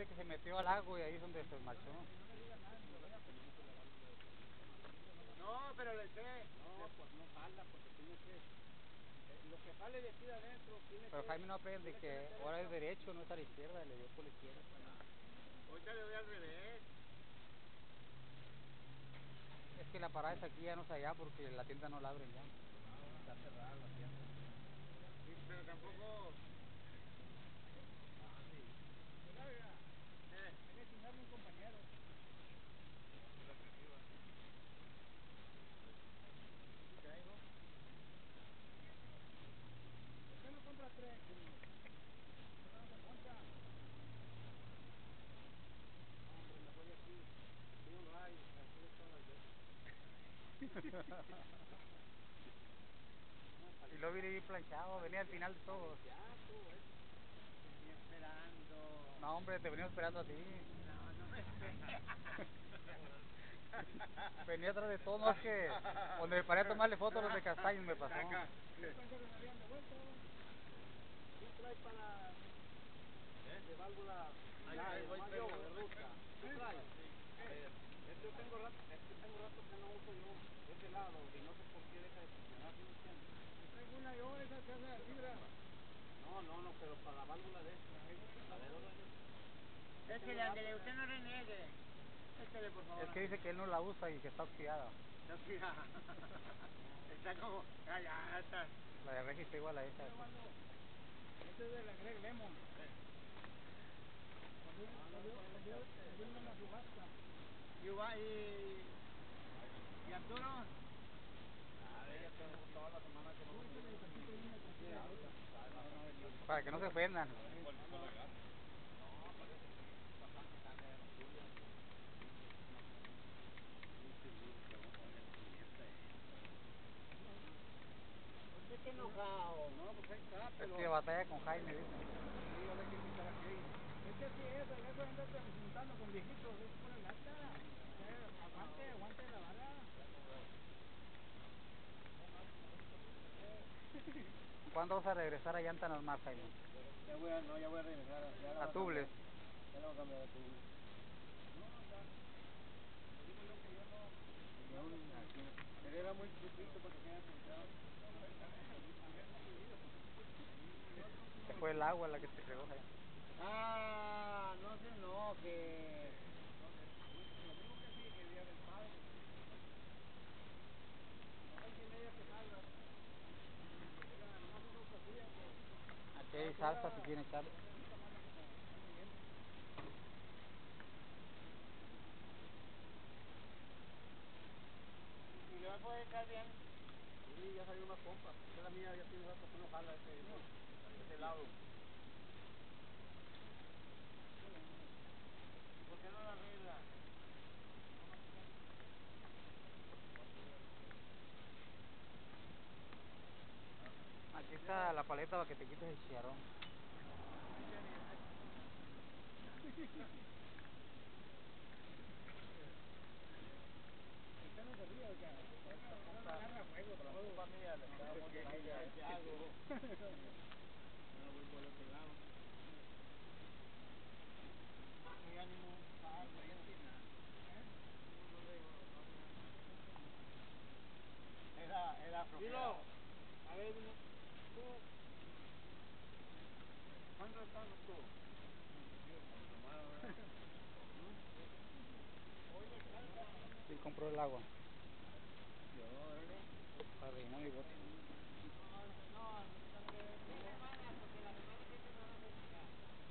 dice que se metió al lago y ahí es donde se marchó. No, pero le sé. No, pues no jala porque tiene que... lo que sale de aquí de adentro tiene Pero que... Jaime no aprende que ahora es derecho, no es a la izquierda, le dio por la izquierda. Ahorita le doy al revés. Es que la parada es aquí, ya no es allá porque la tienda no la abren ya. Está cerrada la tienda. Sí, pero tampoco... Ah, sí. Hay que chingarme un compañero. Sí traigo. ¿Por qué no compra tres, señor? ¿Por qué no se poncha? No, hombre, mejor de aquí. Fui un rayo, aquí no están las veces. Y luego viene bien planchado, venía al final de todo. Ya, todo eso. Venía esperando. No, hombre, te venía esperando a ti. No, no me espera. Venía atrás de todo, no es que cuando me paré a tomarle fotos a los de castaños me pasó. Yo pensé que me habían devuelto. ¿Sí trae para de válvula de ruta? ¿Sí trae? Es que tengo rato que no uso yo ese lado y no sé por qué deja de funcionar, ¿sí me entiendes? Yo traigo una yo, esa que hace de fibra. No, pero para la válvula de esta. La de dos. Échale, ándele, usted no reniegue. Échale, por favor. Es que dice que él no la usa y que está oxidada. Está oxidada. Está como... ya está. La de Regi está igual a esa. Este es de la Greg Lemon. Salió una en la subasta. ¿Y Arturo? Ya tengo toda la semana que no Para que no se ofendan. ¿Por qué te enojado? No, pues ahí está, Es pero... que batalla con Jaime, dice. Sí, ahora hay que quitar aquello. Es que sí es, eso andate juntando con viejitos, es pura lata. Aguante la vara. ¿Cuándo vas a regresar a llanta normal, Jaime? Ya voy a regresar. Ya la voy A a Tubles. cambiar. Ya la voy a cambiar a Tubles. No, ya. Le digo yo que yo no... Pero era muy chiquito para que se haya ponchado. Se fue el agua la que te fregó, Jaime. Ah, no se enoje. Lo mismo que sí, el día del padre. A 6:30 que salgas. Era nomás unos tortillas. Aquí hay salsa si quieren echarle. ¿Y le vas a poder echar bien? Sí, ya salió más pompa. Ya la mía ya tiene rato que no jala ese lado. ¿Y por qué no la arregla? Aquí está la paleta para que te quites el chicharrón. Usted no se ríe, oiga. No agarra fuego Por la todo. culpa mía le está dando el aire. ¿Qué hago? Ahora voy por el otro lado. ¿Qué ánimo? Algo, Era flojera. A ver, tú... ¿Cuánto estás tú? Con tu hermano, ¿verdad? Oye, calma. ¿Quién compró el agua? Yo, órale. Para Raymond y Bote. No, mis hermanas, porque las hermanas siempre me van a felicitar.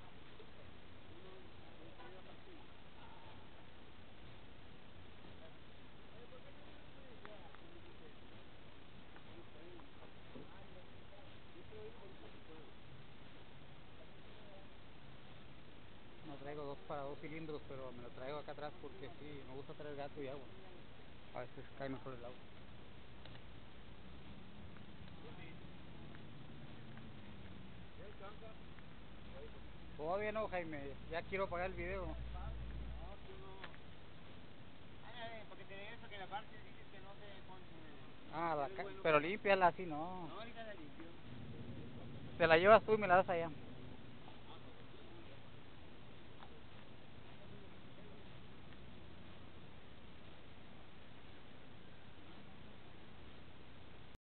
Uno trae la pastilla. Oye, ¿por qué no viene uno de allá? No me dice, yo no tengo. Ah, yo sí sé. Yo quiero ir ahorita si puedo. No traigo dos para 2 cilindros, pero me lo traigo acá atrás porque sí, me gusta traer gato y agua. A veces cae mejor el agua. ¿Ya alcanza? Todavía no, Jaime. Ya quiero apagar el video. No, tú no. Ándale, porque te regreso que la parte dices que no se ponche. Pero límpiala así, No, no. ahorita la limpio. Te la llevas tú y me la das allá.